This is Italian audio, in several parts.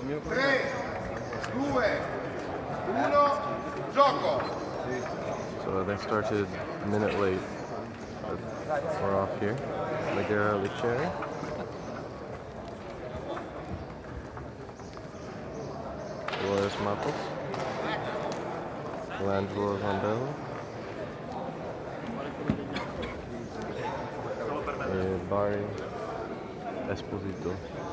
3, 2, 1, gioco! So they started a minute late. We're off here. Madeira Liceri. Dolores Matos. L'Angelo Vandello. E Bari Esposito.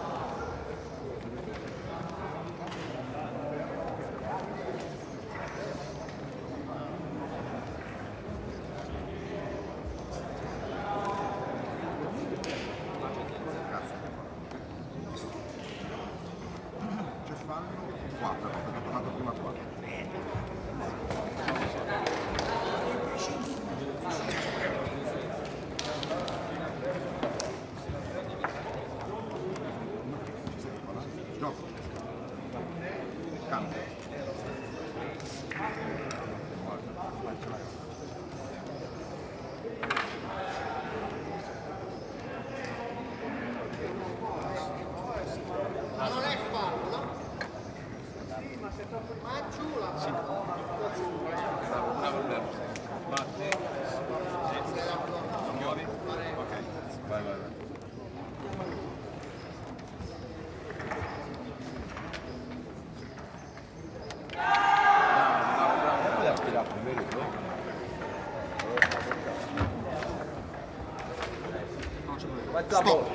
Stop!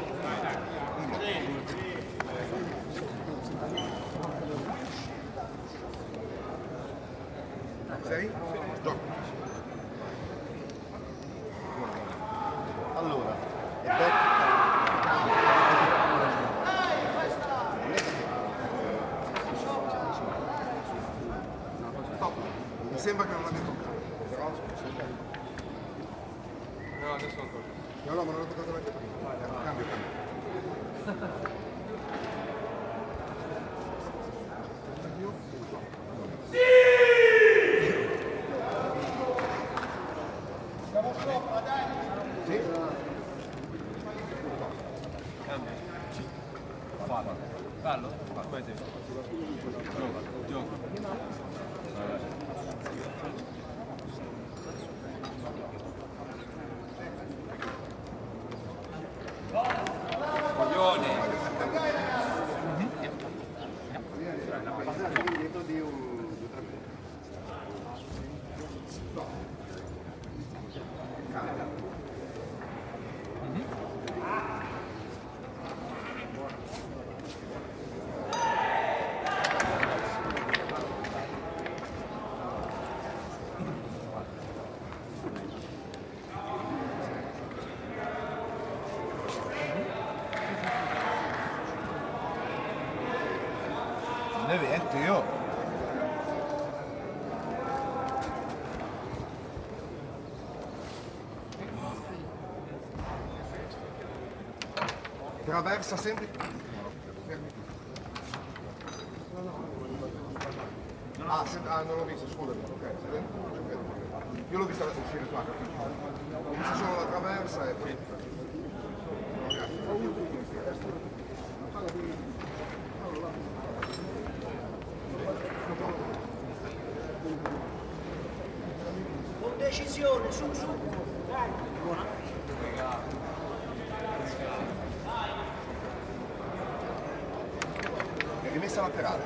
Sei? Stop! Allora, e back. Stop! Mi sembra che non l'abbia toccato. No, adesso non tocca. No, ma non l'ho toccato neanche prima. Cambio. Siamo sopra, dai! Sì? Cambio. Fallo? Come te? Gioco. Io traversa sempre. Non l'ho visto, scusami, ok. Io l'ho vista uscire qua, capito? Ho visto solo la traversa e poi. Con decisione, su. Dai. Buona. È rimessa laterale.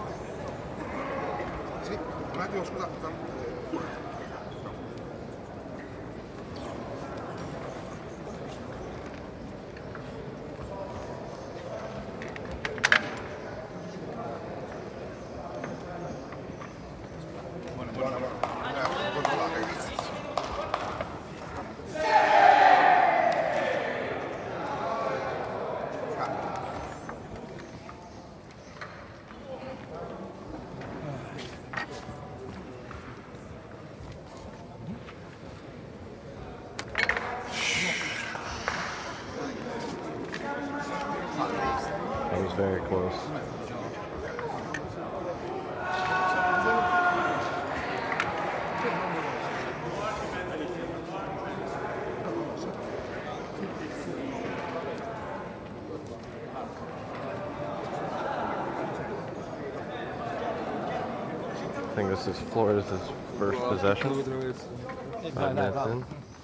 Sì, un attimo, scusa. That was very close. think this is Florida's first possession. 5 minutes in.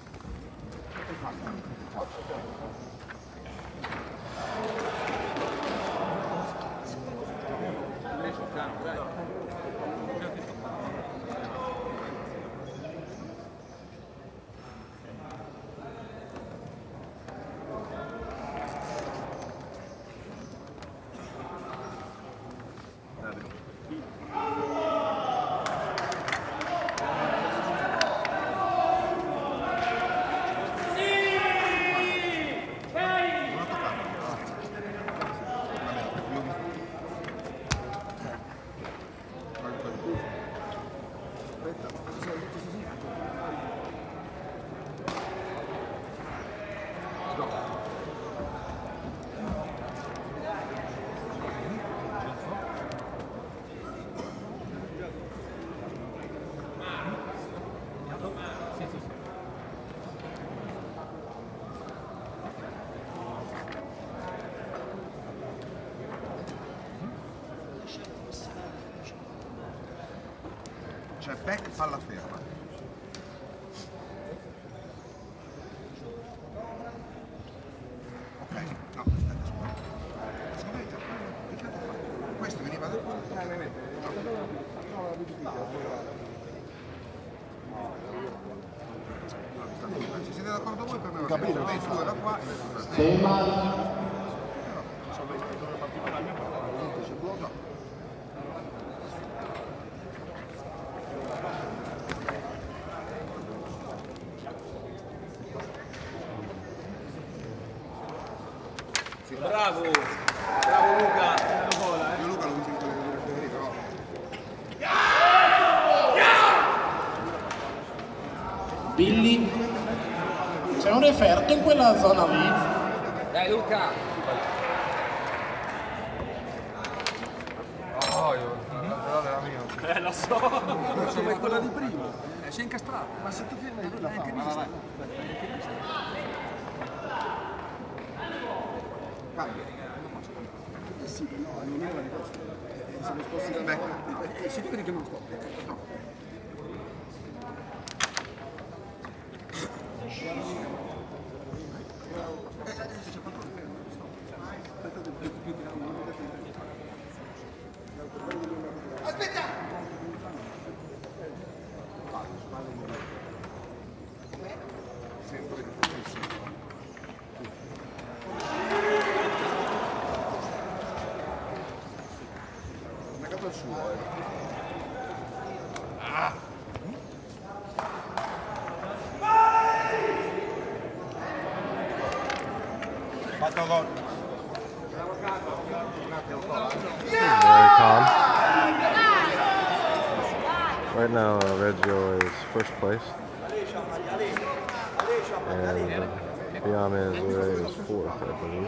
C'è back palla ferma. Ok, no, aspetta, scusa. Questo veniva da qua. Ci siete d'accordo voi per me? Capito? Da qua. Bravo! Bravo Luca! Io Luca l'ho visto in quelle però. Billy, c'è un referto in quella zona lì? Dai Luca! Oh, io, era mio. Lo so! Come quella di prima. Si è incastrato! Ma se ti fermi lui la fa, vai. Cambia. Sì, no, non era di questo. Siamo sposti dal back. Si dice che non sto. No. Aspetta! Sempre difficilissimo. Negato il suo. Fatto gol. Very calm. Right now, Reggio is first place, and Fiamme Azzurre is fourth, I believe.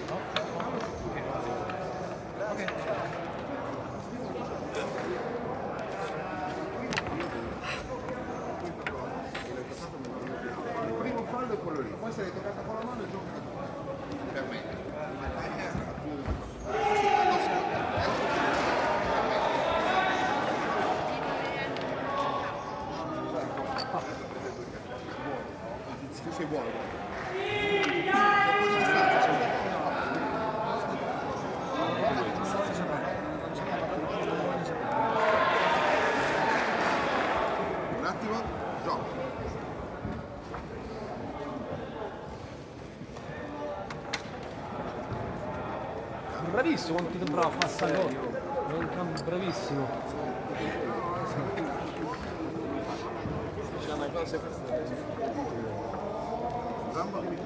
Il primo fallo è quello lì, poi se l'hai toccata con la mano e gioca per me. Se vuoi. Un attimo, gioco. Bravissimo, quanto ti bravo, passa gol. È un cambio bravissimo. Zambo di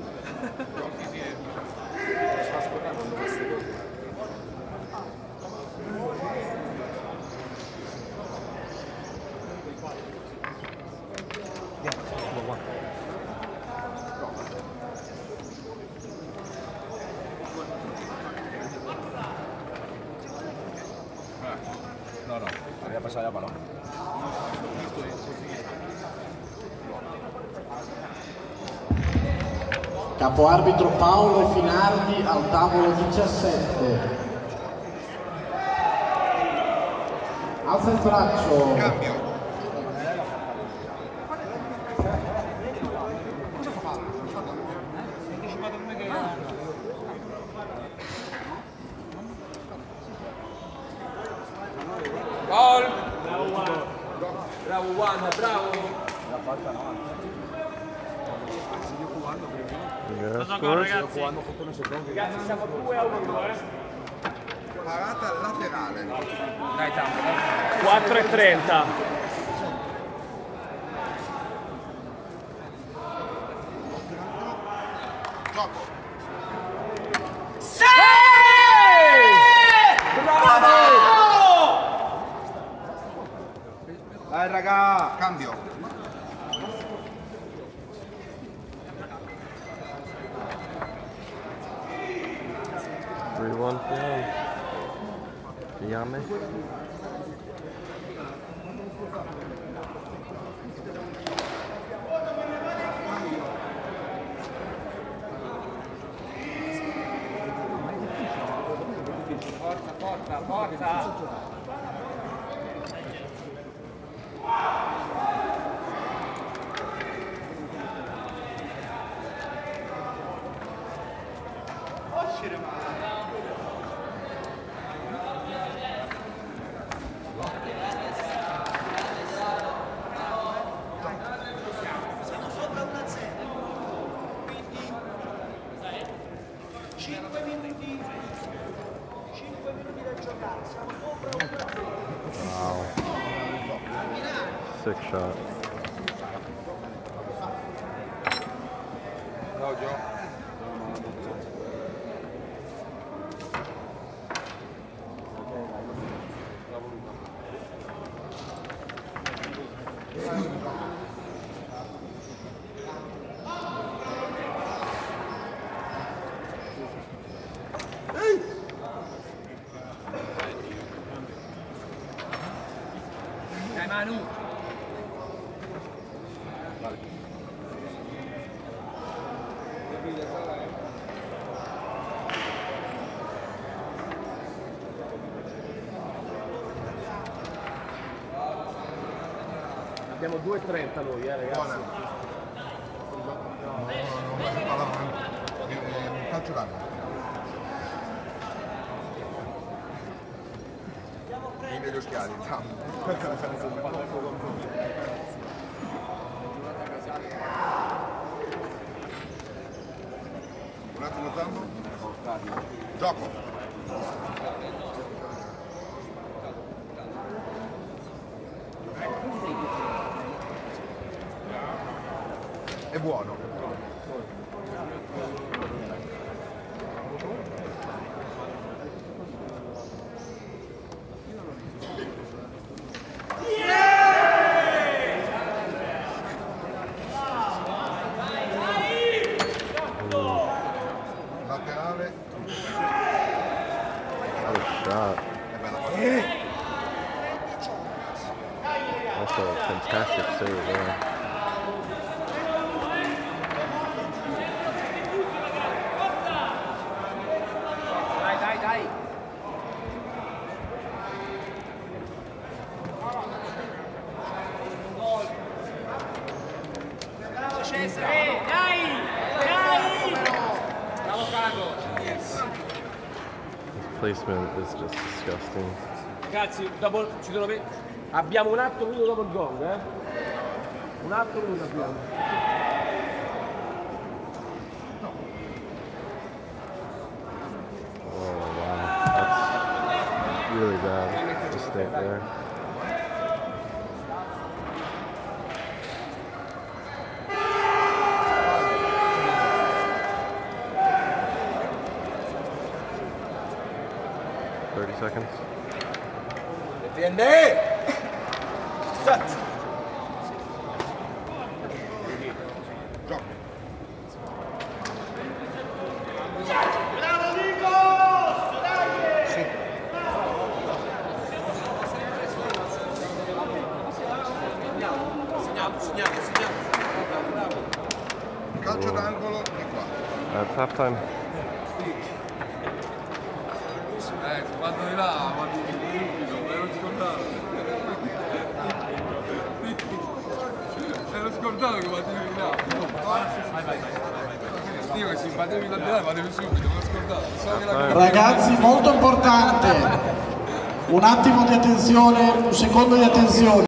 No, voy a pasar ya para abajo. Capoarbitro Paolo Finardi al tavolo 17. Alza il braccio. Cambio. Gol! Bravo Juan, bravo! Ragazzi, siamo 2-1, Parata laterale. Dai, tanto. 4:30. Gioco. Dai raga! Cambio. Fiamme. Forza, forza, forza! Siamo sopra 1-0, quindi 5 minuti da giocare, siamo sopra 1-0. Wow. 6 shot. Claudio. Dai Manu! Abbiamo 2:30 noi, ragazzi. Calcio d'angolo. Quindi gli schiavi, un attimo Zambo. Gioco. È buono. Laterale. What a shot. Also a fantastic save there. Dai, dai, dai! Bravo Cesare! Dai! Dai! Bravo Carlo! His placement is just disgusting. Ragazzi, dopo ci sono abbiamo un altro minuto dopo il gong, Un altro minuto abbiamo. Oh wow, that's really bad mistake there. Seconds. Defiende! Gioco. Bravo Nico! Dai! Sì. Segniamo. Calcio d'angolo di qua. That's halftime. Quando di là, ma me l'ho scordato. Ero scordato che vado di là. Vai. Dico che si battevi da là, vadevi subito, me l'ho scordato. Ragazzi, molto importante. Un attimo di attenzione, un secondo di attenzione.